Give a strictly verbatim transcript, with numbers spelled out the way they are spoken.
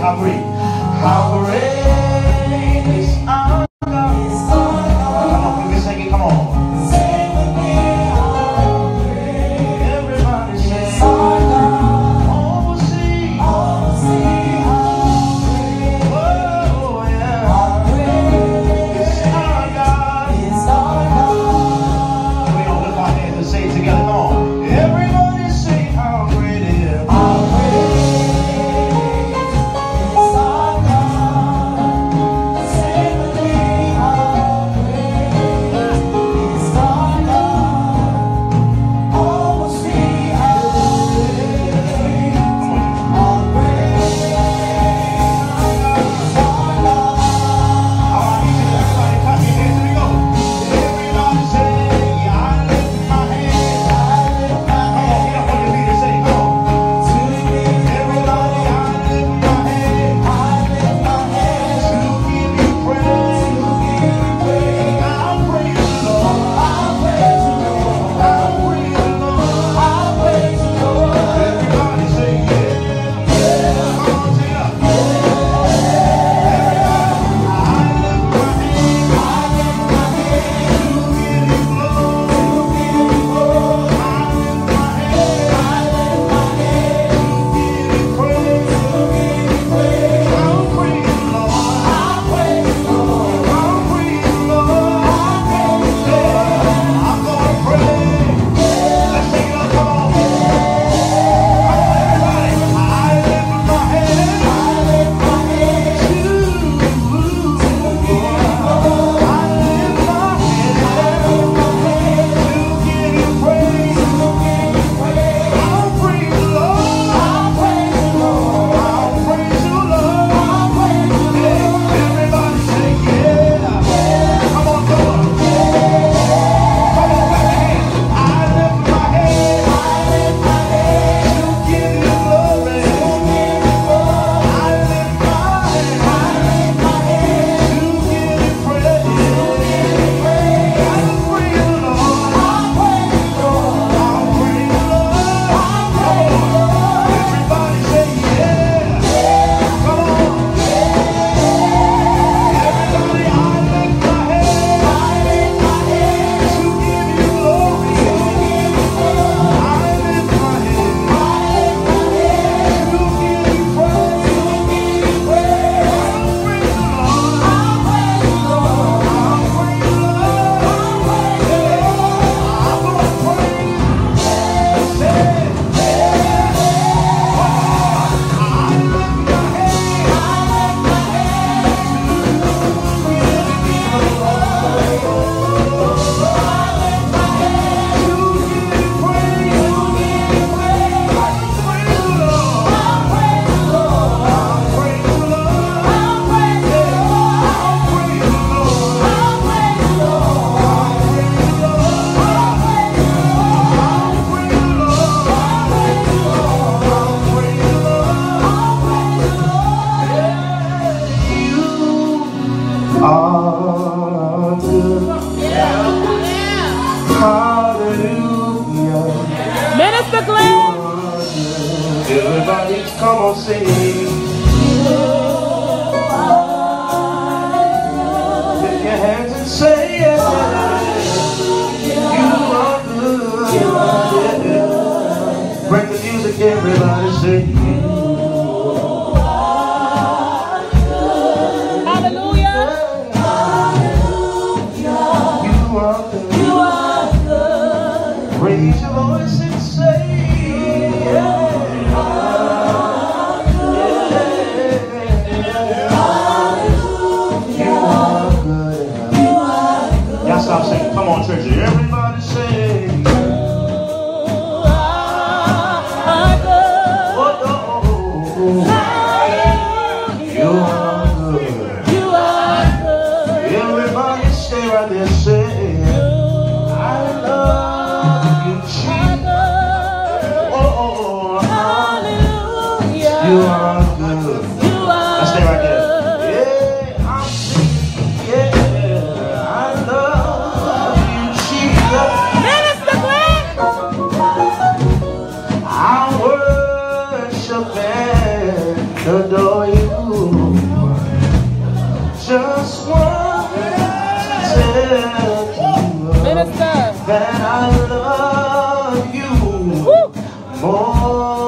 how great, how great is our God. Come on, we can sing it, come on. Everybody say, our God. Oh, see, oh, see how great, oh, yeah, how great is our God. Is our God. We all lift our hands and say it together, come on. Everybody say how great it is. How great is our God. Say with me, how great is our God. All will see how great, how great is our God. I want you to everybody clap your hands. Here we go. Everybody say, I lift my hands. I lift my hands. Come on, get up on your feet and say, come on. To you, everybody, I lift my hands. I lift my hands. To give you praise. To give you praise. I'll praise the Lord. I'll praise the Lord. I'll praise the Lord. I'll praise the Lord. Everybody say, yeah. Yeah. Come on, say it up. Everybody, I lift my hands. I lift my hands. To give you glory. To give you glory. I lift my hands. I lift my hands. To give you praise. To give you praise. I'll praise the Lord. I'll praise the Lord. I'll praise the Lord. I'll praise the Lord. I'm gonna praise. Let's sing it up, come on. Come on, everybody. I lift my hands. I lift my hands. To give you glory. I lift my hands. I lift my hands. To give you praise. To give you praise. I'll praise the Lord. I'll praise the Lord. I'll praise the Lord. I'll praise the Lord. Everybody say yeah. Come on, come on. Come on, clap your hands. I lift my hands. I lift my hands. To give you glory. To give you glory. I lift my hands. I lift my hands. To give you praise. To give you praise. I'll praise the Lord. I'll praise the Lord. I'll praise the Lord. I'll praise the Lord. Everybody say yeah. Come on. Everybody, I lift my hands. I lift my hands. To give you glory. To give you glory. I lift my hands. I lift my hands. To give you praise. To give you praise. I'll praise the Lord. I'll praise the Lord. I'll praise the Lord. I'll praise the Lord. I'm gonna praise. Say, yeah. I lift my hands. I lift my hands. To give you glory. I lift my hands. To give you praise. To give you praise. I'll praise the Lord. I'll praise the Lord. I'll praise the Lord. I'll praise the Lord. I'll praise the Lord. I'll praise the Lord. I'll praise the Lord. I'll praise the Lord. I'll praise the Lord. I'll praise the Lord. I'll praise the Lord. I'll praise the Lord. You are good. Hallelujah. Minister Glenn. Everybody, come on, sing. Lift your hands and say it. You are good. You are good. Break the music, everybody, say you Hallelujah. You are good. You are good. Raise your voice and say yeah. You are good. Y'all stop singing. Come on, church. Everybody say oh, oh, oh. You are good. You are good. Everybody stay right there. Say I love you, Jesus. Oh, oh, oh. Hallelujah. You are good. You are Let's stay right there. good. Yeah, I'm singing. Yeah, I love you, Jesus. Just want to tell you Minister. that I love you Woo. more